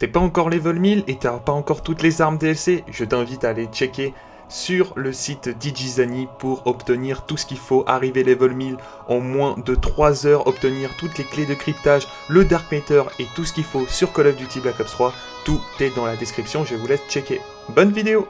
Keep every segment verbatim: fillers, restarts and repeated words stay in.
T'es pas encore level mille et t'as pas encore toutes les armes D L C? Je t'invite à aller checker sur le site Digizani pour obtenir tout ce qu'il faut, arriver level mille en moins de trois heures, obtenir toutes les clés de cryptage, le Dark Matter et tout ce qu'il faut sur Call of Duty Black Ops trois. Tout est dans la description, je vous laisse checker. Bonne vidéo!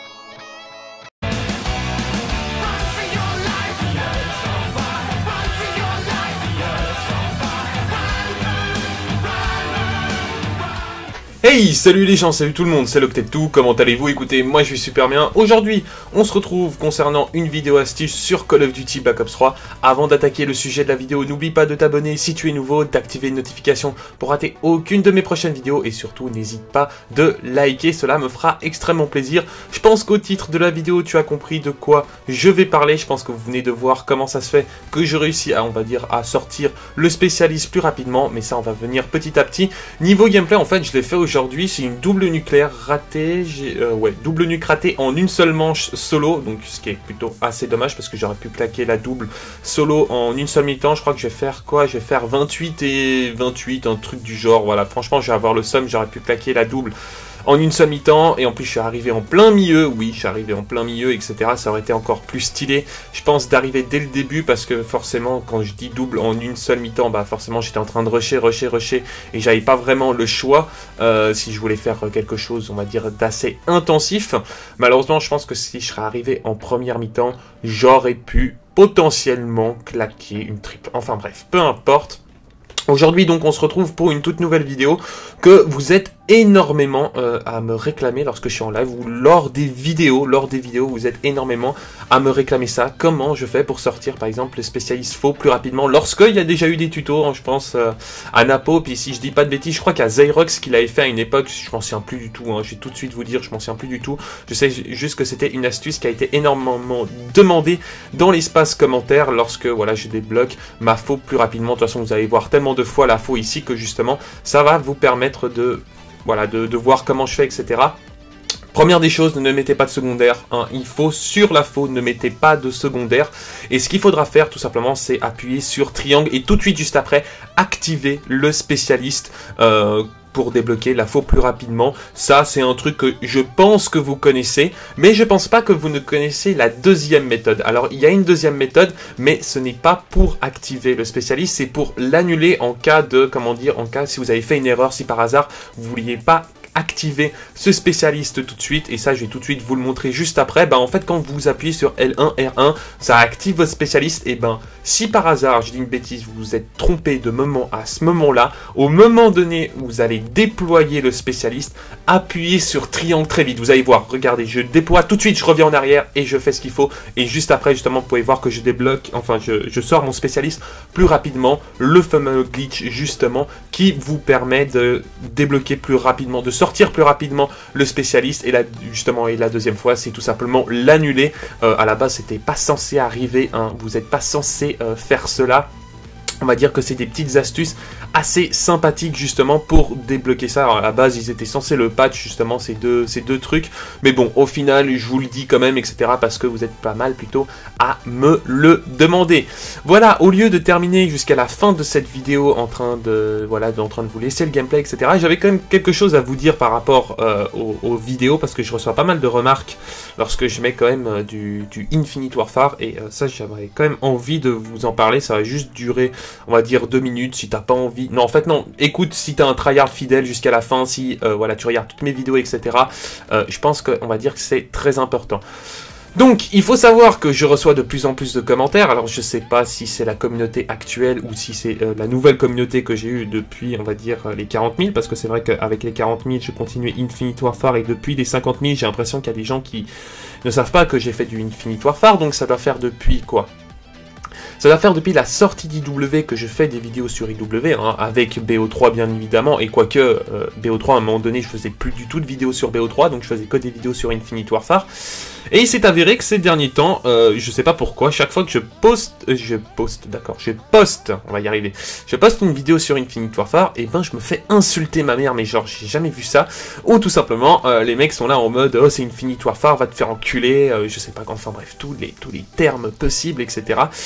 Hey, salut les gens, salut tout le monde, c'est Loctetou, comment allez-vous? Écoutez, moi je vais super bien. Aujourd'hui, on se retrouve concernant une vidéo astuce sur Call of Duty Black Ops trois. Avant d'attaquer le sujet de la vidéo, n'oublie pas de t'abonner si tu es nouveau, d'activer une notification pour rater aucune de mes prochaines vidéos et surtout n'hésite pas de liker, cela me fera extrêmement plaisir. Je pense qu'au titre de la vidéo, tu as compris de quoi je vais parler. Je pense que vous venez de voir comment ça se fait que je réussis à, on va dire, à sortir le spécialiste plus rapidement, mais ça on va venir petit à petit. Niveau gameplay, en fait, je l'ai fait aujourd'hui. Aujourd'hui, c'est une double nucléaire ratée, euh, ouais, double nuque ratée en une seule manche solo, donc ce qui est plutôt assez dommage parce que j'aurais pu claquer la double solo en une seule mi-temps. Je crois que je vais faire quoi? Je vais faire vingt-huit et vingt-huit, un truc du genre, voilà, franchement, je vais avoir le somme, j'aurais pu claquer la double en une seule mi-temps, et en plus je suis arrivé en plein milieu, oui, je suis arrivé en plein milieu, et cetera. Ça aurait été encore plus stylé, je pense, d'arriver dès le début, parce que forcément, quand je dis double en une seule mi-temps, bah forcément j'étais en train de rusher, rusher, rusher, et j'avais pas vraiment le choix, euh, si je voulais faire quelque chose, on va dire, d'assez intensif. Malheureusement, je pense que si je serais arrivé en première mi-temps, j'aurais pu potentiellement claquer une triple. Enfin bref, peu importe. Aujourd'hui, donc, on se retrouve pour une toute nouvelle vidéo que vous êtes énormément euh, à me réclamer lorsque je suis en live ou lors des vidéos, lors des vidéos, vous êtes énormément à me réclamer ça. Comment je fais pour sortir, par exemple, le spécialiste faux plus rapidement lorsqu'il y a déjà eu des tutos, hein, je pense, euh, à Napo, puis si je dis pas de bêtises, je crois qu'il y a Zyrox qui l'avait fait à une époque, je m'en souviens plus du tout, hein, je vais tout de suite vous dire, je m'en souviens plus du tout. Je sais juste que c'était une astuce qui a été énormément demandée dans l'espace commentaire lorsque, voilà, je débloque ma faux plus rapidement. De toute façon, vous allez voir tellement de fois la faux ici que justement, ça va vous permettre de... Voilà, de, de voir comment je fais, et cetera. Première des choses, ne mettez pas de secondaire. Hein. Il faut, sur la faux, ne mettez pas de secondaire. Et ce qu'il faudra faire, tout simplement, c'est appuyer sur triangle et tout de suite, juste après, activer le spécialiste euh, pour débloquer la faux plus rapidement. Ça, c'est un truc que je pense que vous connaissez, mais je pense pas que vous ne connaissez la deuxième méthode. Alors, il y a une deuxième méthode, mais ce n'est pas pour activer le spécialiste, c'est pour l'annuler en cas de, comment dire, en cas si vous avez fait une erreur, si par hasard, vous vouliez pas activer ce spécialiste tout de suite, et ça je vais tout de suite vous le montrer juste après. Ben en fait, quand vous appuyez sur L un R un, ça active votre spécialiste, et ben si par hasard, je dis une bêtise, vous vous êtes trompé de moment à ce moment là, au moment donné où vous allez déployer le spécialiste, appuyez sur triangle très vite. Vous allez voir, regardez, je déploie tout de suite, je reviens en arrière et je fais ce qu'il faut, et juste après justement vous pouvez voir que je débloque, enfin je, je sors mon spécialiste plus rapidement, le fameux glitch justement qui vous permet de débloquer plus rapidement, de sortir sortir plus rapidement le spécialiste. Et là justement, et la deuxième fois, c'est tout simplement l'annuler. Euh, à la base, c'était pas censé arriver, hein. Vous n'êtes pas censé euh, faire cela. On va dire que c'est des petites astuces assez sympathiques justement pour débloquer ça. Alors à la base, ils étaient censés le patch justement ces deux, ces deux trucs. Mais bon, au final, je vous le dis quand même, et cetera. Parce que vous êtes pas mal plutôt à me le demander. Voilà, au lieu de terminer jusqu'à la fin de cette vidéo en train de, voilà, en train de vous laisser le gameplay, et cetera. J'avais quand même quelque chose à vous dire par rapport euh, aux, aux vidéos, parce que je reçois pas mal de remarques lorsque je mets quand même euh, du, du Infinite Warfare. Et euh, ça, j'avais quand même envie de vous en parler. Ça va juste durer, on va dire, deux minutes si t'as pas envie. Non, en fait, non. Écoute, si t'as un tryhard fidèle jusqu'à la fin, si euh, voilà, tu regardes toutes mes vidéos, et cetera. Euh, je pense qu'on va dire que c'est très important. Donc, il faut savoir que je reçois de plus en plus de commentaires. Alors, je sais pas si c'est la communauté actuelle ou si c'est euh, la nouvelle communauté que j'ai eue depuis, on va dire, euh, les quarante mille. Parce que c'est vrai qu'avec les quarante mille, je continuais Infinite Warfare. Et depuis les cinquante mille, j'ai l'impression qu'il y a des gens qui ne savent pas que j'ai fait du Infinite Warfare. Donc, ça doit faire depuis quoi ? Ça va faire depuis la sortie d'I W que je fais des vidéos sur I W, hein, avec B O trois bien évidemment, et quoique euh, B O trois à un moment donné je faisais plus du tout de vidéos sur B O trois, donc je faisais que des vidéos sur Infinite Warfare. Et il s'est avéré que ces derniers temps, euh, je sais pas pourquoi, chaque fois que je poste, euh, je poste, d'accord, je poste, on va y arriver, je poste une vidéo sur Infinite Warfare, et ben je me fais insulter ma mère, mais genre j'ai jamais vu ça, ou tout simplement euh, les mecs sont là en mode oh c'est Infinite Warfare, va te faire enculer, euh, je sais pas quoi, enfin bref, tous les, tous les termes possibles, et cetera.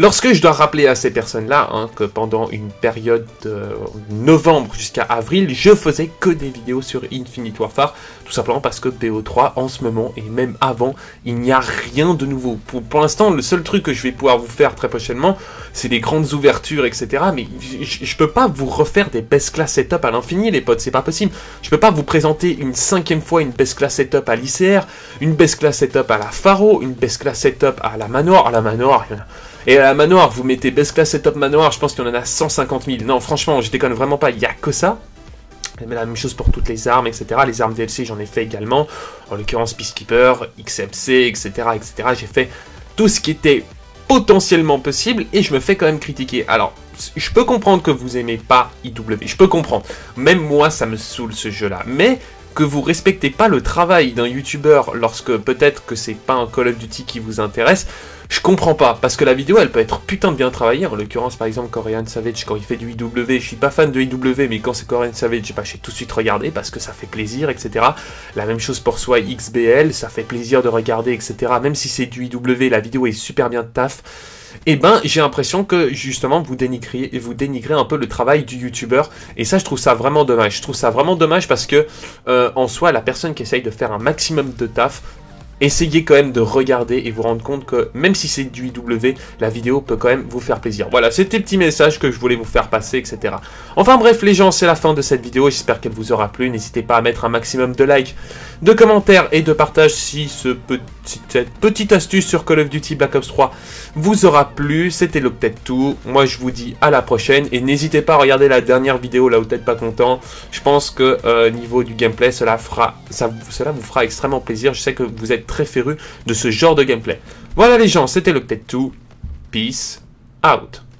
Lorsque je dois rappeler à ces personnes-là hein, que pendant une période de novembre jusqu'à avril, je faisais que des vidéos sur Infinite Warfare, tout simplement parce que B O trois, en ce moment, et même avant, il n'y a rien de nouveau. Pour, pour l'instant, le seul truc que je vais pouvoir vous faire très prochainement, c'est des grandes ouvertures, et cetera. Mais je, je peux pas vous refaire des best class setup à l'infini, les potes, c'est pas possible. Je peux pas vous présenter une cinquième fois une best class setup à l'I C R, une best class setup à la Pharo, une best class setup à la Manoir, à la Manoir, il y en a... Et à la Manoir, vous mettez Best Class Setup Manoir, je pense qu'il y en a cent cinquante mille. Non, franchement, je déconne vraiment pas, il n'y a que ça. Mais la même chose pour toutes les armes, et cetera. Les armes D L C, j'en ai fait également. En l'occurrence, Peacekeeper, X M C, et cetera, et cetera. J'ai fait tout ce qui était potentiellement possible et je me fais quand même critiquer. Alors, je peux comprendre que vous aimez pas I W. Je peux comprendre. Même moi, ça me saoule ce jeu-là. Mais... que vous respectez pas le travail d'un youtubeur lorsque peut-être que c'est pas un Call of Duty qui vous intéresse, je comprends pas, parce que la vidéo elle peut être putain de bien travaillée, en l'occurrence par exemple Korean Savage quand il fait du I W, je suis pas fan de I W mais quand c'est Korean Savage, bah, j'ai tout de suite regardé parce que ça fait plaisir, et cetera. La même chose pour soi X B L, ça fait plaisir de regarder, et cetera. Même si c'est du I W, la vidéo est super bien de taf. Et ben j'ai l'impression que justement vous dénigrez, vous dénigrez un peu le travail du youtubeur et ça je trouve ça vraiment dommage. Je trouve ça vraiment dommage parce que euh, en soi la personne qui essaye de faire un maximum de taf, essayez quand même de regarder et vous rendre compte que même si c'est du I W, la vidéo peut quand même vous faire plaisir. Voilà, c'était le petit message que je voulais vous faire passer, et cetera. Enfin bref les gens, c'est la fin de cette vidéo, j'espère qu'elle vous aura plu. N'hésitez pas à mettre un maximum de likes, de commentaires et de partages si ce petit, cette petite astuce sur Call of Duty Black Ops trois vous aura plu. C'était Loctettoo, moi je vous dis à la prochaine et n'hésitez pas à regarder la dernière vidéo là où vous n'êtes pas content. Je pense que euh, niveau du gameplay, cela, fera, ça, cela vous fera extrêmement plaisir. Je sais que vous êtes très féru de ce genre de gameplay. Voilà les gens, c'était Loctettoo, peace out.